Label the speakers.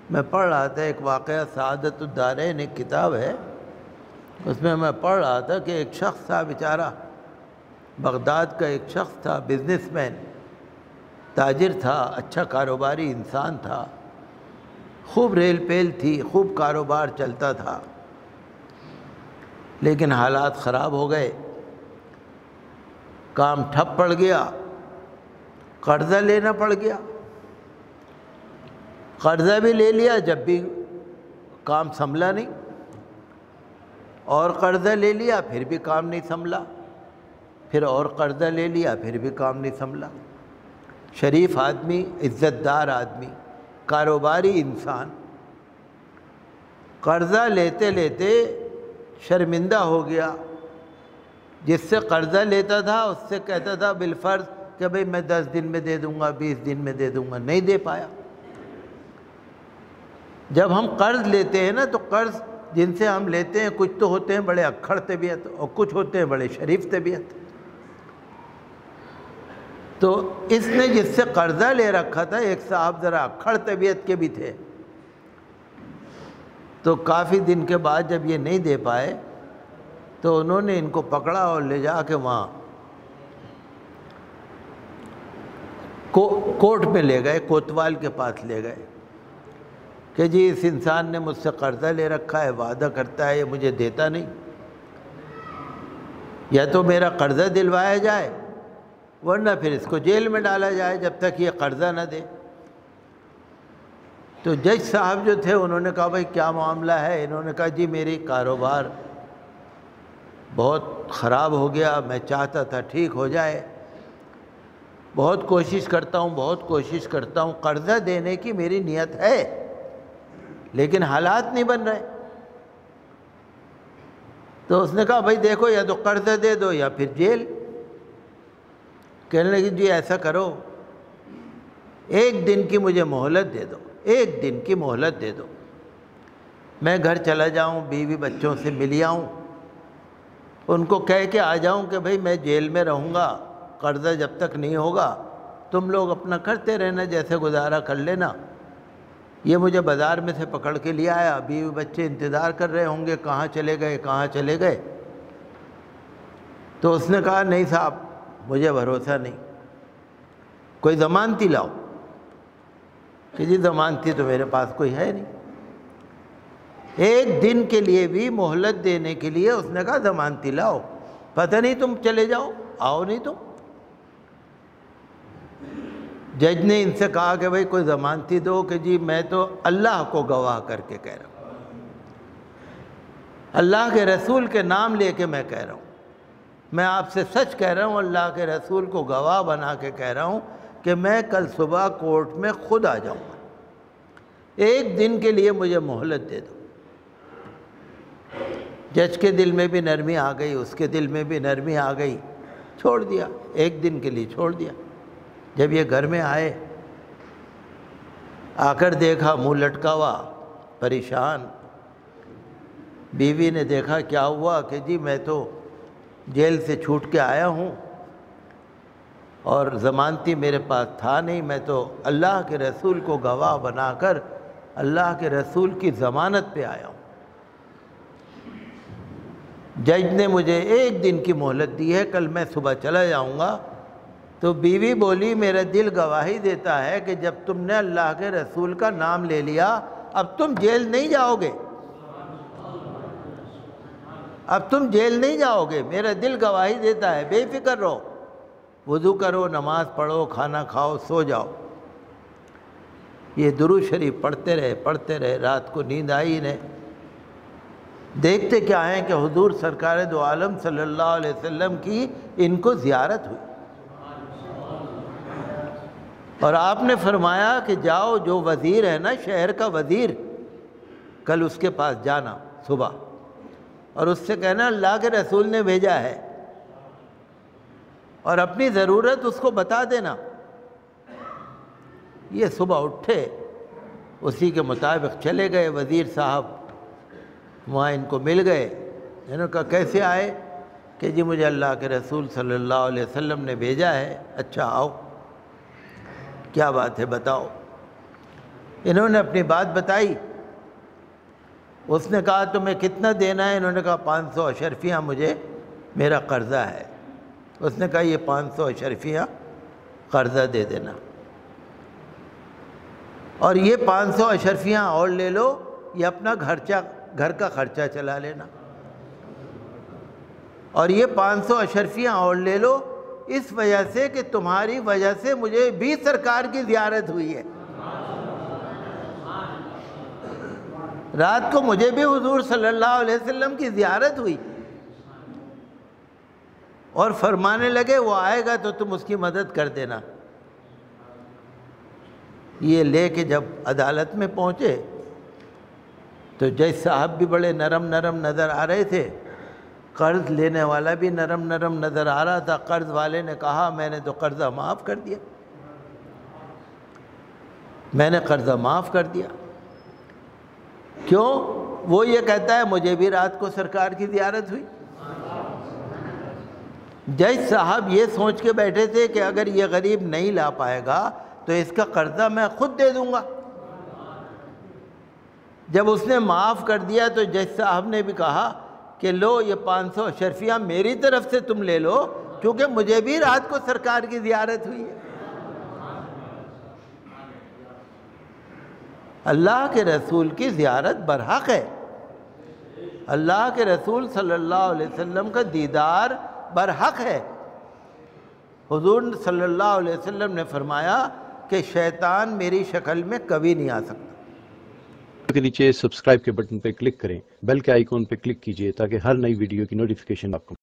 Speaker 1: میں پڑھ رہا تھا ایک واقعہ، سعادت الدارین ایک کتاب ہے، اس میں پڑھ رہا تھا کہ ایک شخص تھا بیچارہ، بغداد کا ایک شخص تھا، بزنس مین، تاجر تھا، اچھا کاروباری انسان تھا، خوب ریل پیل تھی، خوب کاروبار چلتا تھا، لیکن حالات خراب ہو گئے، کام ٹھپ پڑ گیا، قرضہ لینا پڑ گیا، قرضہ بھی لے لیا جب بھی کام سنبھلا نہیں، اور قرضہ لے لیا پھر بھی کام نہیں سنبھلا، پھر اور قرضہ لے لیا پھر بھی کام نہیں سنبھلا۔ شریف آدمی، عزت دار آدمی، کاروباری انسان، قرضہ لیتے لیتے شرمندہ ہو گیا، جس سے قرضہ لیتا تھا اس سے کہتا تھا بالفرض کہ بھئی میں 10 دن میں دے دوں گا، 20 دن میں دے دوں گا، نہیں دے پایا۔ جب ہم قرض لیتے ہیں نا تو قرض جن سے ہم لیتے ہیں کچھ تو ہوتے ہیں بڑے اکھڑ طبیعت اور کچھ ہوتے ہیں بڑے شریف طبیعت۔ تو اس نے جس سے قرضہ لے رکھا تھا، ایک صاحب ذرا اکھڑ طبیعت کے بھی تھے، تو کافی دن کے بعد جب یہ نہیں دے پائے تو انہوں نے ان کو پکڑا اور لے جا کے وہاں کورٹ میں لے گئے، کوتوال کے پاس لے گئے کہ جی اس انسان نے مجھ سے قرضہ لے رکھا ہے، وعدہ کرتا ہے یہ مجھے دیتا نہیں، یا تو میرا قرضہ دلوایا جائے ورنہ پھر اس کو جیل میں ڈالا جائے جب تک یہ قرضہ نہ دے۔ تو جج صاحب جو تھے انہوں نے کہا بھائی کیا معاملہ ہے؟ انہوں نے کہا جی میری کاروبار بہت خراب ہو گیا، میں چاہتا تھا ٹھیک ہو جائے، بہت کوشش کرتا ہوں، قرضہ دینے کی میری نیت ہے لیکن حالات نہیں بن رہے۔ تو اس نے کہا بھائی دیکھو یا تو قرضہ دے دو یا پھر جیل۔ کہنے لگے جی ایسا کرو، 1 دن کی مجھے مہلت دے دو، 1 دن کی مہلت دے دو، میں گھر چلا جاؤں، بیوی بچوں سے مل آؤں، ان کو کہہ کے آ جاؤں کہ بھئی میں جیل میں رہوں گا، قرضہ جب تک نہیں ہوگا تم لوگ اپنا کرتے رہنا، جیسے گزارا کر لینا، یہ مجھے بازار میں سے پکڑ کے لے آیا، بیوی بچے انتظار کر رہے ہوں گے کہاں چلے گئے۔ تو اس نے کہا نہیں صاحب مجھے بھروسہ نہیں، کوئی ضمانتی لاؤ۔ کہ جی ضمانتی تو میرے پاس کوئی ہے نہیں۔ 1 دن کے لیے بھی مہلت دینے کے لیے اس نے کہا ضمانتی لاؤ، پتہ نہیں تم چلے جاؤ، آؤ نہیں تم۔ جج نے ان سے کہا کہ بھئی کوئی ضمانتی دو، کہ جی میں تو اللہ کو گواہ کر کے کہہ رہا ہوں، اللہ کے رسول کے نام لے کے میں کہہ رہا ہوں، میں آپ سے سچ کہہ رہا ہوں، اللہ کے رسول کو گواہ بنا کے کہہ رہا ہوں کہ میں کل صبح کورٹ میں خود آ جاؤں گا، 1 دن کے لیے مجھے مہلت دے دو۔ جج کے دل میں بھی نرمی آ گئی، اس کے دل میں بھی نرمی آ گئی، چھوڑ دیا، 1 دن کے لیے چھوڑ دیا۔ جب یہ گھر میں آئے، آ کر دیکھا منہ لٹکا ہوا، پریشان۔ بیوی نے دیکھا کیا ہوا؟ کہ جی میں تو جیل سے چھوٹ کے آیا ہوں اور ضمانتی میرے پاس تھا نہیں، میں تو اللہ کے رسول کو گواہ بنا کر اللہ کے رسول کی ضمانت پہ آیا ہوں، جج نے مجھے 1 دن کی مہلت دی ہے، کل میں صبح چلا جاؤں گا۔ تو بیوی بولی میرا دل گواہی دیتا ہے کہ جب تم نے اللہ کے رسول کا نام لے لیا اب تم جیل نہیں جاؤ گے، اب تم جیل نہیں جاؤ گے، میرا دل گواہی دیتا ہے، بے فکر رہو، وضو کرو، نماز پڑھو، کھانا کھاؤ، سو جاؤ۔ یہ درود شریف پڑھتے رہے، رات کو نیند آئی انہیں۔ دیکھتے کیا ہیں کہ حضور سرکار دو عالم صلی اللہ علیہ وسلم کی ان کو زیارت ہوئی، اور آپ نے فرمایا کہ جاؤ، جو وزیر ہے نا شہر کا وزیر، کل اس کے پاس جانا صبح، اور اس سے کہنا اللہ کے رسول نے بھیجا ہے، اور اپنی ضرورت اس کو بتا دینا۔ یہ صبح اٹھے، اسی کے مطابق چلے گئے، وزیر صاحب وہاں ان کو مل گئے، انہوں نے کہا کیسے آئے؟ کہ جی مجھے اللہ کے رسول صلی اللہ علیہ وسلم نے بھیجا ہے۔ اچھا آؤ، کیا بات ہے بتاؤ۔ انہوں نے اپنی بات بتائی. اس نے کہا تمہیں کتنا دینا ہے؟ انہوں نے کہا 500 اشرفیاں مجھے میرا قرضہ ہے. اس نے کہا یہ 500 اشرفیاں قرضہ دے دینا، اور یہ 500 اشرفیاں اور لے لو، یہ اپنا گھر کا خرچہ چلا لینا، اور یہ 500 اشرفیاں اور لے لو اس وجہ سے کہ تمہاری وجہ سے مجھے بھی سرکار کی زیارت ہوئی ہے. رات کو مجھے بھی حضور صلی اللہ علیہ وسلم کی زیارت ہوئی. اور فرمانے لگے وہ آئے گا تو تم اس کی مدد کر دینا. یہ لے کے جب عدالت میں پہنچے تو جج صاحب بھی بڑے نرم نرم نظر آ رہے تھے، قرض لینے والا بھی نرم نرم نظر آ رہا تھا. قرض والے نے کہا میں نے تو قرضہ معاف کر دیا، میں نے قرضہ معاف کر دیا. کیوں؟ وہ یہ کہتا ہے مجھے بھی رات کو سرکار کی زیارت ہوئی. جج صاحب یہ سوچ کے بیٹھے تھے کہ اگر یہ غریب نہیں لا پائے گا تو اس کا قرضہ میں خود دے دوں گا. جب اس نے معاف کر دیا تو جج صاحب نے بھی کہا کہ لو یہ 500 اشرفیاں میری طرف سے تم لے لو، کیونکہ مجھے بھی رات کو سرکار کی زیارت ہوئی ہے. اللہ کے رسول کی زیارت برحق ہے. اللہ کے رسول صلی اللہ علیہ وسلم کا دیدار برحق ہے. حضور صلی اللہ علیہ وسلم نے فرمایا کہ شیطان میری شکل میں کبھی نہیں آ سکتا.
Speaker 2: کے نیچے سبسکرائب کے بٹن پہ کلک کریں، بیل کے آئیکن پہ کلک کیجئے تاکہ ہر نئی ویڈیو کی نوٹیفیکیشن آپ کو